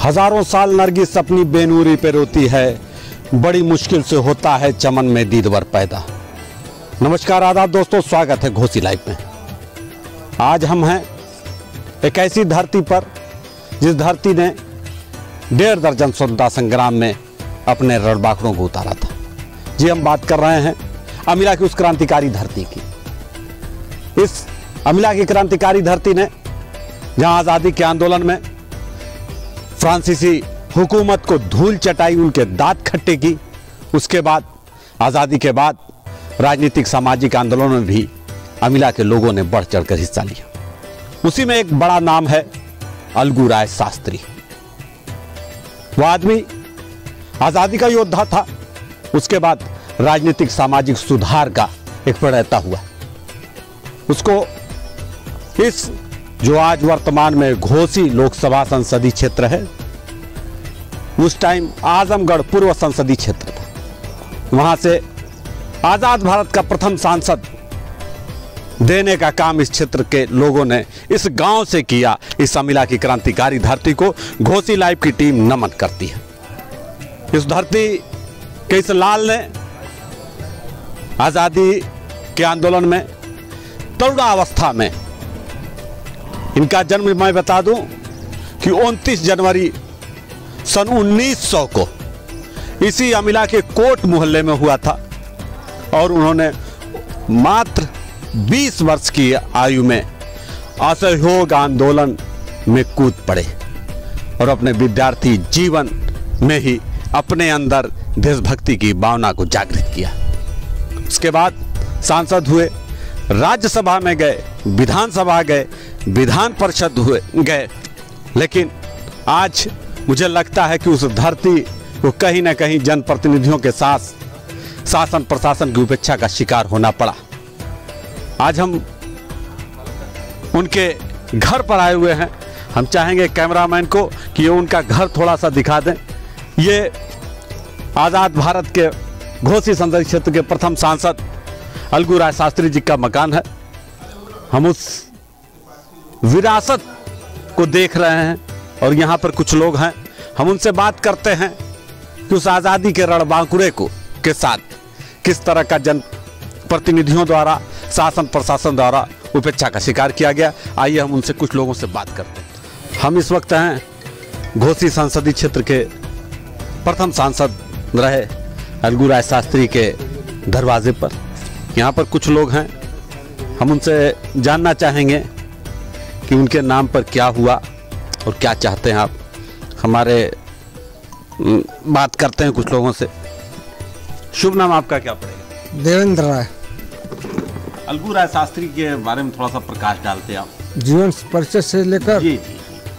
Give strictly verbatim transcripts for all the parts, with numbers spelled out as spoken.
हजारों साल नरगिस अपनी बेनूरी पे रोती है, बड़ी मुश्किल से होता है चमन में दीदवर पैदा। नमस्कार आदाब दोस्तों, स्वागत है घोसी लाइव में। आज हम हैं एक ऐसी धरती पर जिस धरती ने डेढ़ दर्जन स्वतंत्रता संग्राम में अपने रणबांकुरों को उतारा था। जी, हम बात कर रहे हैं अमिला की उस क्रांतिकारी धरती की। इस अमिला की क्रांतिकारी धरती ने जहां आज़ादी के आंदोलन में फ्रांसीसी हुकूमत को धूल चटाई, उनके दांत खट्टे की, उसके बाद आज़ादी के बाद राजनीतिक सामाजिक आंदोलनों में भी अमिला के लोगों ने बढ़ चढ़कर हिस्सा लिया। उसी में एक बड़ा नाम है अलगू राय शास्त्री। वह आदमी आज़ादी का योद्धा था, उसके बाद राजनीतिक सामाजिक सुधार का एक प्रणेता हुआ। उसको इस जो आज वर्तमान में घोसी लोकसभा संसदीय क्षेत्र है, उस टाइम आजमगढ़ पूर्व संसदीय क्षेत्र था, वहां से आजाद भारत का प्रथम सांसद देने का काम इस क्षेत्र के लोगों ने इस गांव से किया। इस अमिला की क्रांतिकारी धरती को घोसी लाइव की टीम नमन करती है। इस धरती के इस लाल ने आजादी के आंदोलन में तरुणावस्था में, इनका जन्म मैं बता दूं कि उनतीस जनवरी सन उन्नीस सौ को इसी अमिला के कोट मोहल्ले में हुआ था और उन्होंने मात्र बीस वर्ष की आयु में असहयोग आंदोलन में कूद पड़े और अपने विद्यार्थी जीवन में ही अपने अंदर देशभक्ति की भावना को जागृत किया। उसके बाद सांसद हुए, राज्यसभा में गए, विधानसभा गए, विधान परिषद हुए गए, लेकिन आज मुझे लगता है कि उस धरती को कहीं ना कहीं जनप्रतिनिधियों के साथ शासन प्रशासन की उपेक्षा का शिकार होना पड़ा। आज हम उनके घर पर आए हुए हैं। हम चाहेंगे कैमरामैन को कि ये उनका घर थोड़ा सा दिखा दें। ये आज़ाद भारत के घोसी संसदीय क्षेत्र के प्रथम सांसद अलगू राय शास्त्री जी का मकान है। हम उस विरासत को देख रहे हैं और यहाँ पर कुछ लोग हैं। हम उनसे बात करते हैं कि उस आज़ादी के रणबांकुरे को के साथ किस तरह का जन प्रतिनिधियों द्वारा, शासन प्रशासन द्वारा उपेक्षा का शिकार किया गया। आइए हम उनसे कुछ लोगों से बात करते हैं। हम इस वक्त हैं घोसी संसदीय क्षेत्र के प्रथम सांसद रहे अलगू राय शास्त्री के दरवाजे पर। यहाँ पर कुछ लोग हैं, हम उनसे जानना चाहेंगे कि उनके नाम पर क्या हुआ और क्या चाहते हैं आप। हमारे बात करते हैं कुछ लोगों से। शुभ नाम आपका क्या पड़ेगा? देवेंद्र राय। अलगू राय शास्त्री के बारे में थोड़ा सा प्रकाश डालते हैं आप। जीवन परिचय से लेकर जी जी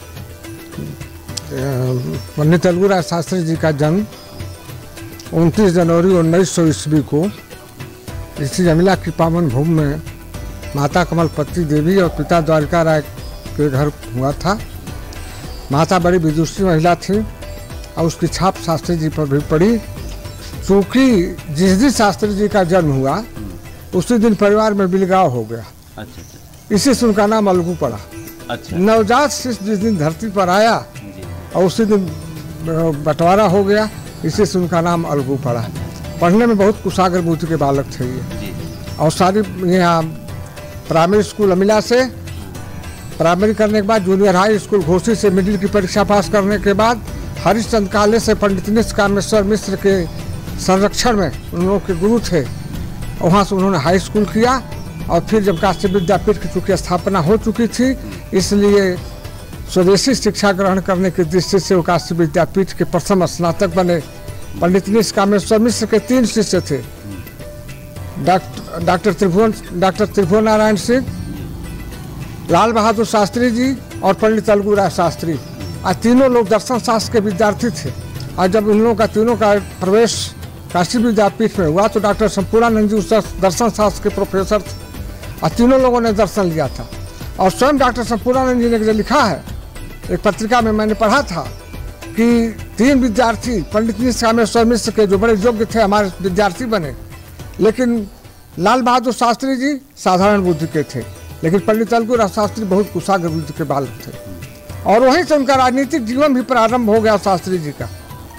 पंडित अलगू राय शास्त्री जी का जन्म उनतीस जनवरी उन्नीस सौ ईस्वी को इसी अमिला की पावन भूमि में माता कमलपति देवी और पिता द्वारिका राय के घर हुआ था। माता बड़ी विदुषी महिला थी और उसकी छाप शास्त्री जी पर भी पड़ी। चूँकि जिस दिन शास्त्री जी का जन्म हुआ उसी दिन परिवार में बिलगाव हो गया। अच्छा अच्छा। इसी से उनका नाम अलगू पड़ा। अच्छा। नवजात शिशु जिस दिन धरती पर आया और उसी दिन बंटवारा हो गया, इसी से उनका नाम अलगू पड़ा। पढ़ने में बहुत कुशाग्र बुद्धि के बालक थे ये। और सारी यहाँ प्राइमरी स्कूल अमिला से प्राइमरी करने के बाद जूनियर हाई स्कूल घोसी से मिडिल की परीक्षा पास करने के बाद हरिश्चंद्र कॉलेज से पंडित निष्ठ कामेश्वर मिश्र के संरक्षण में उन लोगों के गुरु थे, वहाँ से उन्होंने हाई स्कूल किया। और फिर जब काशी विद्यापीठ की चूँकि स्थापना हो चुकी थी, इसलिए स्वदेशी शिक्षा ग्रहण करने की दृष्टि से वो काशी विद्यापीठ के प्रथम स्नातक बने। पंडित निष्ठ कामेश्वर मिश्र के तीन शिष्य थे, doctor doctor Tribhuvan doctor Tribhuvan Narayan Singh, Lal Bahadur Shastri ji और पंडित अलगू राय शास्त्री। आज तीनों लोग दर्शन शास्त्र के विद्यार्थी थे। और जब इन लोगों का तीनों का प्रवेश काशी विद्यापीठ में हुआ तो डॉक्टर संपूर्णानंद जी उस दर्शन शास्त्र के प्रोफेसर थे और तीनों लोगों ने दर्शन लिया था। और स्वयं डॉक्टर संपूर्णानंद जी ने जो लिखा है, एक पत्रिका में मैंने पढ़ा था कि तीन विद्यार्थी पंडित निष्ठ कामेश्वर मिश्र के जो बड़े योग्य थे हमारे विद्यार्थी बने, लेकिन लाल बहादुर शास्त्री जी साधारण बुद्धि के थे, लेकिन पंडित अलगू राय शास्त्री बहुत कुशाग्र बुद्धि के बालक थे। और वहीं से उनका राजनीतिक जीवन भी प्रारंभ हो गया शास्त्री जी का,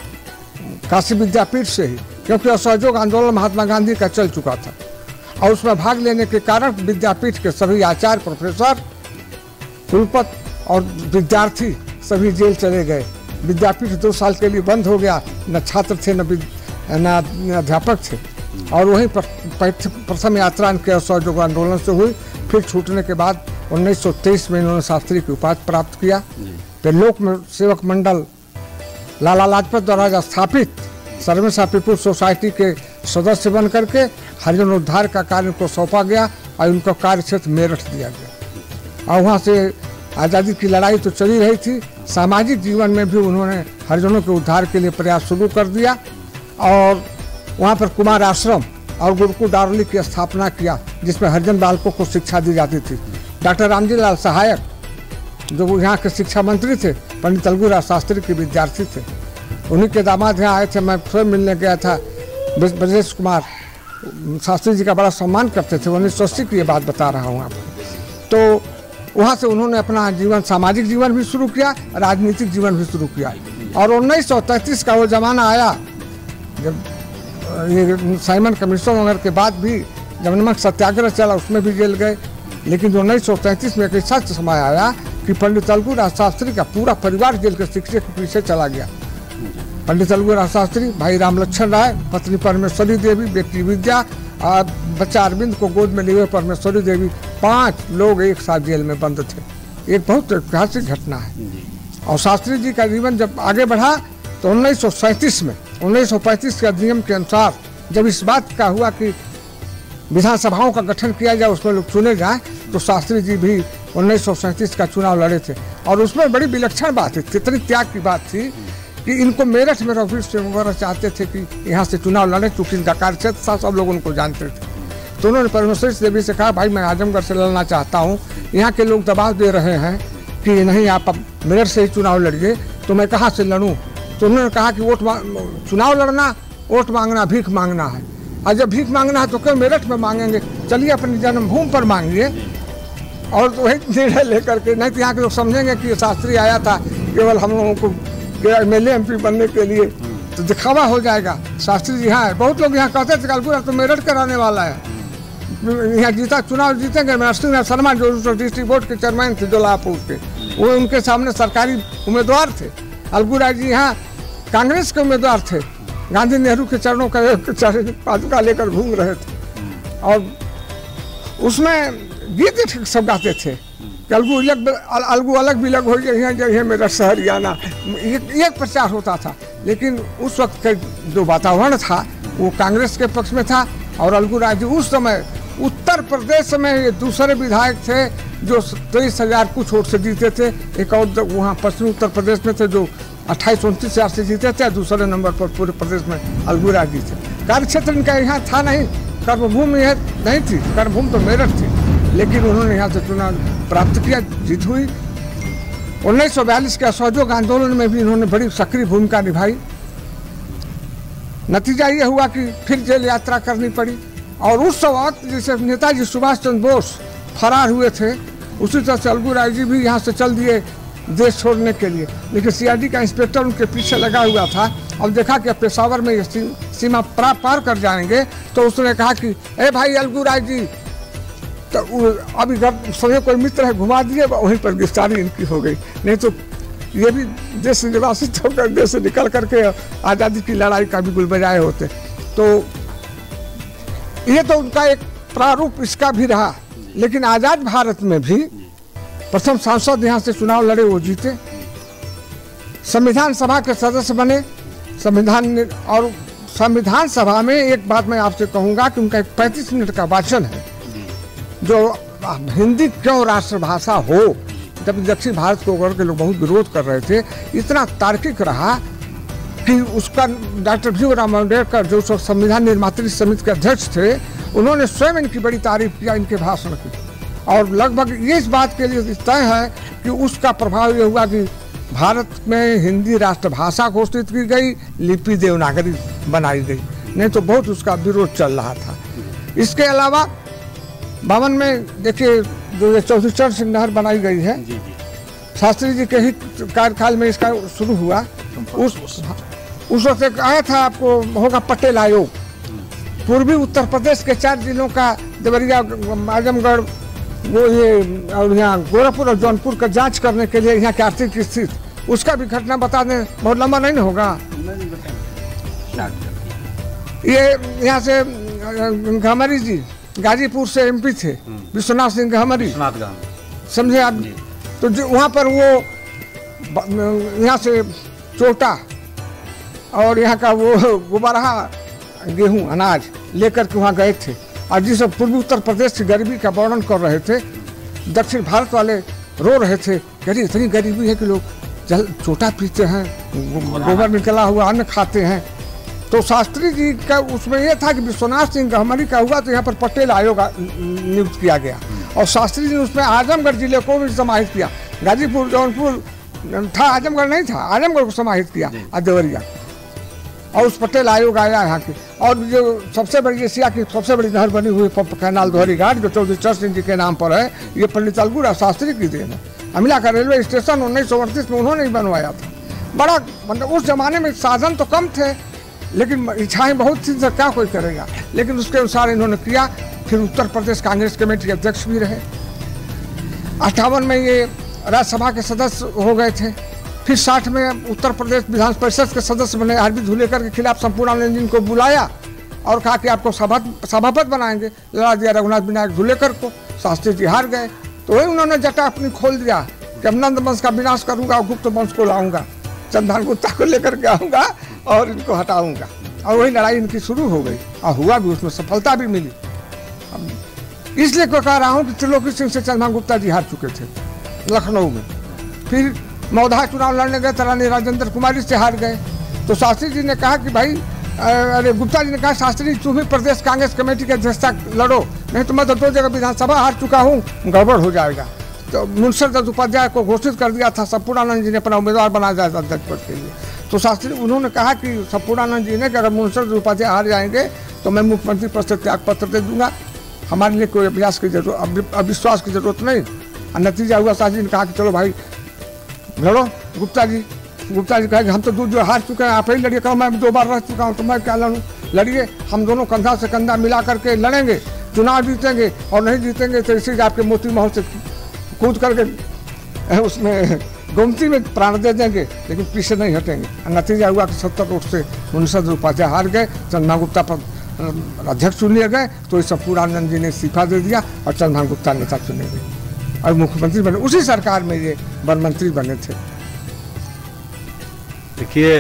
काशी विद्यापीठ से ही, क्योंकि असहयोग आंदोलन महात्मा गांधी का चल चुका था और उसमें भाग लेने के कारण विद्यापीठ के सभी आचार्य, प्रोफेसर, कुलपति और विद्यार्थी सभी जेल चले गए। विद्यापीठ दो साल के लिए बंद हो गया, न छात्र थे न न अध्यापक थे। और वहीं पर प्रथम यात्रा इनके असहयोग आंदोलन से हुई। फिर छूटने के बाद उन्नीस सौ तेईस में इन्होंने शास्त्री की उपाधि प्राप्त किया। फिर लोक सेवक मंडल लाला लाजपत द्वारा स्थापित सर्वेशा पीपुल्स सोसाइटी के सदस्य बन करके हरिजन उद्धार का कार्य को सौंपा गया और उनको कार्य क्षेत्र मेरठ दिया गया। और वहाँ से आज़ादी की लड़ाई तो चली रही थी, सामाजिक जीवन में भी उन्होंने हरिजनों के उद्धार के लिए प्रयास शुरू कर दिया और वहाँ पर कुमार आश्रम और गुरुकुल दारुली की स्थापना किया, जिसमें हरिजन बालकों को शिक्षा दी जाती थी। डॉक्टर रामजी लाल सहायक जो यहाँ के शिक्षा मंत्री थे, पंडित अलगूराज शास्त्री के विद्यार्थी थे, उन्हीं के दामाद यहाँ आए थे। मैं स्वयं मिलने गया था। ब्रजेश कुमार शास्त्री जी का बड़ा सम्मान करते थे। उन्नीस सौ अस्सी की ये बात बता रहा हूँ आपको। तो वहाँ से उन्होंने अपना जीवन, सामाजिक जीवन भी शुरू किया, राजनीतिक जीवन भी शुरू किया। और उन्नीस सौ तैंतीस का वो जमाना आया जब ये साइमन कमीशन वगैरह के बाद भी जब नमक सत्याग्रह चला, उसमें भी जेल गए। लेकिन उन्नीस सौ तैंतीस में एक ऐसा समय आया कि पंडित अलगूराज शास्त्री का पूरा परिवार जेल के शिक्षक के पीछे चला गया। पंडित अलगूराज शास्त्री, भाई राम लक्ष्मण राय, पत्नी परमेश्वरी देवी, बेटी विद्या और बच्चा अरविंद को गोद में लिए परमेश्वरी देवी, पांच लोग एक साथ जेल में बंद थे। एक बहुत ऐतिहासिक घटना है। और शास्त्री जी का जीवन जब आगे बढ़ा तो उन्नीस सौ सैंतीस में उन्नीस सौ पैंतीस के अधिनियम के अनुसार जब इस बात का हुआ कि विधानसभाओं का गठन किया जाए, उसमें लोग चुने जाए, तो शास्त्री जी भी उन्नीस सौ सैंतीस का चुनाव लड़े थे। और उसमें बड़ी विलक्षण बात थी, कितनी त्याग की बात थी कि इनको मेरठ में रघुवीर सिंह वगैरह चाहते थे कि यहाँ से चुनाव लड़े, चूँकि इनका कार्य क्षेत्र था, सब लोग उनको जानते थे। तो उन्होंने परमेश्वरी देवी से कहा, भाई मैं आजमगढ़ से लड़ना चाहता हूँ, यहाँ के लोग दबाव दे रहे हैं कि नहीं आप अब मेरठ से ही चुनाव लड़िए, तो मैं कहाँ से लड़ूँ। तो उन्होंने कहा कि वोट चुनाव लड़ना, वोट मांगना, भीख मांगना है, और जब भीख मांगना है तो क्यों मेरठ में मांगेंगे, चलिए अपनी जन्मभूमि पर मांगिए। और वही निर्णय लेकर के, नहीं तो यहाँ के लोग समझेंगे कि ये शास्त्री आया था केवल हम लोगों को M L A M P बनने के लिए, तो दिखावा हो जाएगा। शास्त्री जी यहाँ है, बहुत लोग यहाँ कहते थे अलगूराज तो मेरठ का रहने वाला है, यहाँ जीता चुनाव जीतेंगे। नरसिंह शर्मा जो डिस्ट्रिक्ट बोर्ड के चेयरमैन थे जोलापुर के, वो उनके सामने सरकारी उम्मीदवार थे। अलगूराज जी यहाँ कांग्रेस के उम्मीदवार थे, गांधी नेहरू के चरणों का पादुका लेकर घूम रहे थे। और उसमें गीत सब गाते थे कि अलगू अलग अलगू अलग भी अलग हो जाए मेरा हरियाणा, ये प्रचार होता था। लेकिन उस वक्त का जो वातावरण था वो कांग्रेस के पक्ष में था। और अलगूराज जी उस समय उत्तर प्रदेश में दूसरे विधायक थे जो तेईस हजार कुछ वोट से जीते थे। एक और वहाँ पश्चिमी उत्तर प्रदेश में थे जो अट्ठाईस उनतीस हजार से जीते थे। दूसरे नंबर पर पूरे प्रदेश में अलगूराज जी थे। कार्य क्षेत्र इनका यहाँ था नहीं, कर्मभूमि यह नहीं थी, कर्मभूमि तो मेरठ थी, लेकिन उन्होंने यहाँ से चुनाव प्राप्त किया, जीत हुई। उन्नीस सौ बयालीस के असहयोग आंदोलन में भी इन्होंने बड़ी सक्रिय भूमिका निभाई। नतीजा ये हुआ कि फिर जेल यात्रा करनी पड़ी। और उस वक्त जैसे नेताजी सुभाष चंद्र बोस फरार हुए थे, उसी तरह से अलगूराज जी भी यहाँ से चल दिए देश छोड़ने के लिए। लेकिन सी आई डी का इंस्पेक्टर उनके पीछे लगा हुआ था। अब देखा कि पेशावर में ये सीमा पार पार कर जाएंगे, तो उसने कहा कि ए भाई अलगूराज जी, तो अभी समय कोई मित्र है घुमा दिए, वहीं पर गिरफ्तारी इनकी हो गई। नहीं तो ये भी देश निवासित होकर देश से निकल करके आज़ादी की लड़ाई का भी गुल बजाए होते। तो ये तो उनका एक प्रारूप इसका भी रहा। लेकिन आज़ाद भारत में भी प्रथम सांसद यहाँ से चुनाव लड़े, वो जीते, संविधान सभा के सदस्य बने। संविधान और संविधान सभा में एक बात मैं आपसे कहूँगा कि उनका एक पैंतीस मिनट का भाषण है, जो हिंदी क्यों राष्ट्रभाषा हो, जब दक्षिण भारत को होकर के लोग बहुत विरोध कर रहे थे, इतना तार्किक रहा कि उसका डॉक्टर भीमराव अम्बेडकर जो संविधान निर्मात्री समिति के अध्यक्ष थे, उन्होंने स्वयं इनकी बड़ी तारीफ किया, इनके भाषण की। और लगभग ये इस बात के लिए तय है कि उसका प्रभाव ये हुआ कि भारत में हिंदी राष्ट्रभाषा घोषित की गई, लिपि देवनागरी बनाई गई, नहीं तो बहुत उसका विरोध चल रहा था। इसके अलावा बावन में देखिए जो ये चौधरी चरण सिंह नहर बनाई गई है, शास्त्री जी के ही कार्यकाल में इसका शुरू हुआ। उस उस वक्त एक आया था, आपको होगा पटेल आयोग, पूर्वी उत्तर प्रदेश के चार जिलों का, देवरिया, आजमगढ़, वो ये और यहाँ गोरखपुर और जौनपुर का जांच करने के लिए यहाँ की आर्थिक स्थिति, उसका भी घटना बता दें, बहुत लंबा नहीं होगा। ये यहाँ से घमरी जी गाजीपुर से एमपी थे, विश्वनाथ सिंह घमरी, समझे आप। तो जो वहाँ पर वो यहाँ से चोटा और यहाँ का वो गुबारहा गेहूँ अनाज लेकर के वहाँ गए थे, और जिस पूर्वी उत्तर प्रदेश की गरीबी का वर्णन कर रहे थे, दक्षिण भारत वाले रो रहे थे कि इतनी गरीबी है कि लोग जल चोटा पीते हैं, गोबर निकला हुआ अन्न खाते हैं। तो शास्त्री जी का उसमें यह था कि विश्वनाथ सिंह गहमरी का हुआ तो यहाँ पर पटेल आयोग नियुक्त किया गया, और शास्त्री जी ने उसमें आजमगढ़ जिले को भी समाहित किया। गाजीपुर जौनपुर था, आजमगढ़ नहीं था, आजमगढ़ को समाहित किया, और देवरिया, और उस पटेल आयोग आया यहाँ के। और जो सबसे बड़ी एशिया की सबसे बड़ी नहर बनी हुई कैनाल दोहरी घाट, जो चौधरी चरण सिंह जी के नाम पर है, ये पंडित अलगूराव शास्त्री की देन है। अमिला का रेलवे स्टेशन उन्नीस सौ अड़तीस में उन्होंने ही बनवाया था। बड़ा मतलब उस जमाने में साधन तो कम थे, लेकिन इच्छाएं बहुत थी, तो क्या कोई करेगा, लेकिन उसके अनुसार इन्होंने किया। फिर उत्तर प्रदेश कांग्रेस कमेटी के अध्यक्ष भी रहे। अट्ठावन में ये राज्यसभा के सदस्य हो गए थे। फिर साठ में उत्तर प्रदेश विधान परिषद के सदस्य बने। आर बी धुलेकर के खिलाफ संपूर्णानंद जी को बुलाया और कहा कि आपको सभा सभापति बनाएंगे, लड़ा दिया रघुनाथ विनायक धुलेकर को। शास्त्री जी हार गए, तो वही उन्होंने जटा अपनी खोल दिया कि अब नंद वंश का विनाश करूंगा और गुप्त वंश को लाऊंगा, चंद्रभान गुप्ता को लेकर के आऊंगा और इनको हटाऊंगा। और वही लड़ाई इनकी शुरू हो गई, और हुआ भी, उसमें सफलता भी मिली। इसलिए को कह रहा हूँ कि त्रिलोकी सिंह से चंद्रभान गुप्ता जी हार चुके थे लखनऊ में। फिर मौधा चुनाव लड़ने गए, रानी राजेंद्र कुमारी से हार गए। तो शास्त्री जी ने कहा कि भाई, अरे गुप्ता जी ने कहा, शास्त्री तुम ही प्रदेश कांग्रेस कमेटी की अध्यक्षता लड़ो, नहीं तो मैं तो दो जगह विधानसभा हार चुका हूँ, गड़बड़ हो जाएगा। तो मुंशी दत्त उपाध्याय को घोषित कर दिया था, संपूर्णानंद जी ने अपना उम्मीदवार बनाया जाए अध्यक्ष पद के लिए। तो शास्त्री उन्होंने कहा कि संपूर्णानंद जी ने कि अगर मुंशी दत्त उपाध्याय हार जाएंगे तो मैं मुख्यमंत्री पद से त्याग पत्र दे दूंगा, हमारे लिए कोई अभ्यास की जरूरत, अविश्वास की जरूरत नहीं। और नतीजा हुआ, शास्त्री जी ने कहा कि चलो भाई लड़ो। गुप्ता जी गुप्ता जी कहे कि हम तो दूध जो हार चुके हैं, आप ही लड़िए। कहो मैं दो बार रह चुका हूँ तो मैं क्या लड़ूँ, लड़िए, हम दोनों कंधा से कंधा मिला करके लड़ेंगे, चुनाव जीतेंगे, और नहीं जीतेंगे तो इसी आपके मोती महल से कूद करके उसमें गोमती में प्राण दे देंगे, लेकिन पीछे नहीं हटेंगे। नतीजा हुआ कि सत्तर वोट से मुंशी दत्त उपाध्याय हार गए, चंद्रभान गुप्ता पर अध्यक्ष चुन लिए गए। तो इस संपूर्णानंद जी ने इस्तीफा दे दिया और चंद्रभान गुप्ता नेता चुने गए और मुख्यमंत्री बने। उसी सरकार में ये वन मंत्री बने थे। देखिए,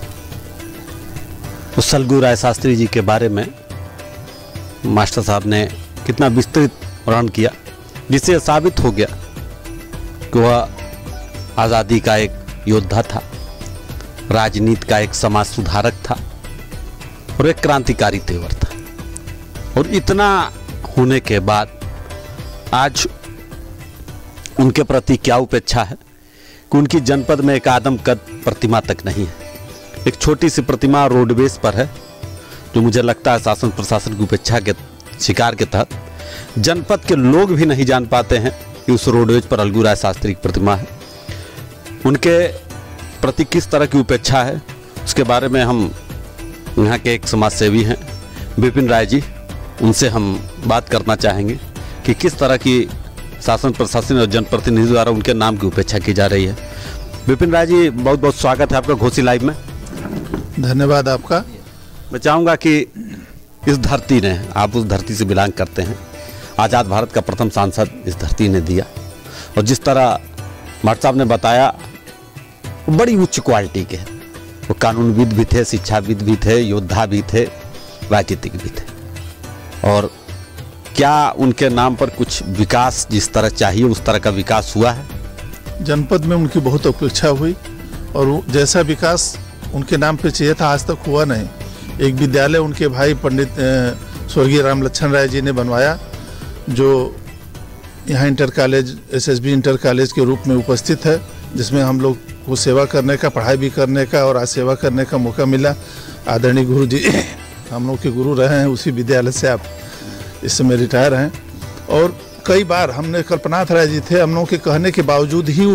उस अलगू राय शास्त्री जी के बारे में मास्टर साहब ने कितना विस्तृत वर्णन किया, जिससे साबित हो गया कि वह आज़ादी का एक योद्धा था, राजनीति का एक समाज सुधारक था और एक क्रांतिकारी तेवर था। और इतना होने के बाद आज उनके प्रति क्या उपेक्षा है कि उनकी जनपद में एक आदमकद प्रतिमा तक नहीं है। एक छोटी सी प्रतिमा रोडवेज पर है, जो मुझे लगता है शासन प्रशासन की उपेक्षा के शिकार के तहत जनपद के लोग भी नहीं जान पाते हैं कि उस रोडवेज पर अलगू राय शास्त्री की प्रतिमा है। उनके प्रति किस तरह की उपेक्षा है, उसके बारे में हम यहाँ के एक समाज सेवी हैं विपिन राय जी, उनसे हम बात करना चाहेंगे कि किस तरह की शासन प्रशासन और जनप्रतिनिधि द्वारा उनके नाम की उपेक्षा की जा रही है। विपिन राय जी, बहुत बहुत स्वागत है आपका घोसी लाइव में। धन्यवाद आपका। मैं चाहूँगा कि इस धरती ने, आप उस धरती से बिलोंग करते हैं, आज़ाद भारत का प्रथम सांसद इस धरती ने दिया, और जिस तरह मास्टर साहब ने बताया वो बड़ी उच्च क्वालिटी के हैं। वो कानूनविद भी थे, शिक्षाविद भी थे, योद्धा भी थे, राजनीतिक भी थे। और क्या उनके नाम पर कुछ विकास जिस तरह चाहिए उस तरह का विकास हुआ है? जनपद में उनकी बहुत अपेक्षा हुई और जैसा विकास उनके नाम पे चाहिए था आज तक हुआ नहीं। एक विद्यालय उनके भाई पंडित स्वर्गीय राम लक्ष्मण राय जी ने बनवाया, जो यहाँ inter college, SSB inter college के रूप में उपस्थित है, जिसमें हम लोग को सेवा करने का, पढ़ाई भी करने का और आज सेवा करने का मौका मिला। आदरणीय गुरु जी हम लोग के गुरु रहे हैं, उसी विद्यालय से आप इस समय रिटायर हैं। और कई बार हमने, कल्पनाथ राय जी थे, हम लोगों के कहने के बावजूद ही वो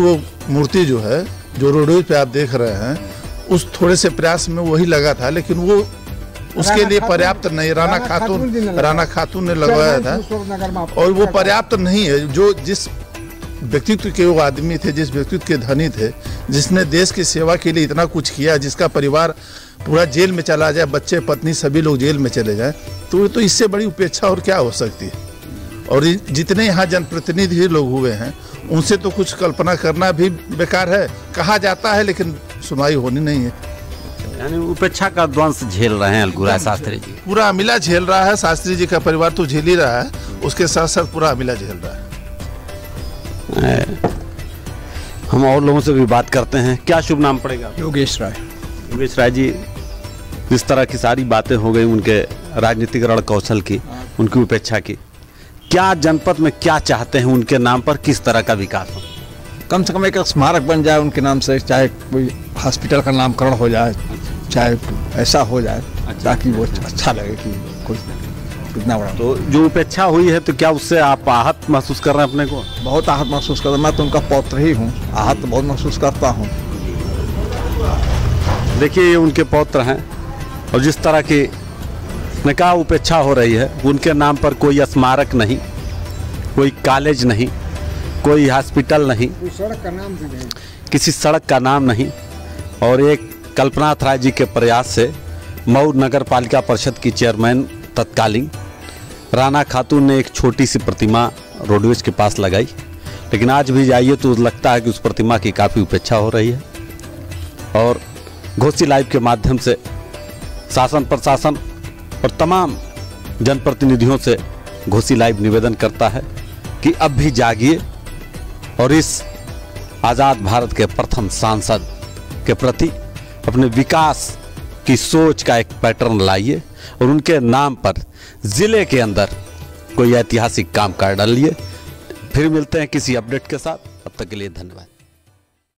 मूर्ति जो है, जो रोडवेज पे आप देख रहे हैं, उस थोड़े से प्रयास में वही लगा था, लेकिन वो उसके लिए पर्याप्त नहीं। राणा खातून राणा खातून ने लगवाया था और वो पर्याप्त नहीं है। जो जिस व्यक्तित्व के वो आदमी थे, जिस व्यक्तित्व के धनी थे, जिसने देश की सेवा के लिए इतना कुछ किया, जिसका परिवार पूरा जेल में चला जाए, बच्चे पत्नी सभी लोग जेल में चले जाए, तो तो इससे बड़ी उपेक्षा और क्या हो सकती है। और जितने यहाँ जनप्रतिनिधि लोग हुए हैं, उनसे तो कुछ कल्पना करना भी बेकार है। कहा जाता है लेकिन सुनवाई होनी नहीं है। यानी उपेक्षा का ध्वंस झेल रहे हैं अलगू राय शास्त्री जी। पूरा अमिला झेल रहा है। शास्त्री जी का परिवार तो झेल ही रहा है, उसके साथ साथ पूरा अमिला झेल रहा है। हम और लोगों से भी बात करते हैं। क्या शुभ नाम पड़ेगा? योगेश राय। योगेश राय जी, जिस तरह की सारी बातें हो गई उनके राजनीतिक रण कौशल की, उनकी उपेक्षा की, क्या जनपद में क्या चाहते हैं उनके नाम पर किस तरह का विकास हो? कम से कम एक स्मारक बन जाए उनके नाम से, चाहे कोई हॉस्पिटल का नामकरण हो जाए, चाहे ऐसा हो जाए, ताकि वो अच्छा लगे कि कोई कितना बड़ा। तो जो उपेक्षा हुई है, तो क्या उससे आप आहत महसूस कर रहे हैं अपने को? बहुत आहत महसूस करता हूँ। मैं तो उनका पौत्र ही हूँ, आहत तो बहुत महसूस करता हूँ। देखिए, ये उनके पौत्र हैं और जिस तरह की ने कहा उपेक्षा हो रही है, उनके नाम पर कोई स्मारक नहीं, कोई कॉलेज नहीं, कोई हॉस्पिटल नहीं, कोई सड़क का नाम भी नहीं, किसी सड़क का नाम नहीं। और एक कल्पनाथ राय जी के प्रयास से मऊ नगर पालिका परिषद की चेयरमैन तत्कालीन राणा खातून ने एक छोटी सी प्रतिमा रोडवेज के पास लगाई, लेकिन आज भी जाइए तो लगता है कि उस प्रतिमा की काफ़ी उपेक्षा हो रही है। और घोसी लाइव के माध्यम से शासन प्रशासन और तमाम जनप्रतिनिधियों से घोसी लाइव निवेदन करता है कि अब भी जागिए और इस आज़ाद भारत के प्रथम सांसद के प्रति अपने विकास की सोच का एक पैटर्न लाइए और उनके नाम पर जिले के अंदर कोई ऐतिहासिक काम कर डालिए। फिर मिलते हैं किसी अपडेट के साथ, तब तक के लिए धन्यवाद।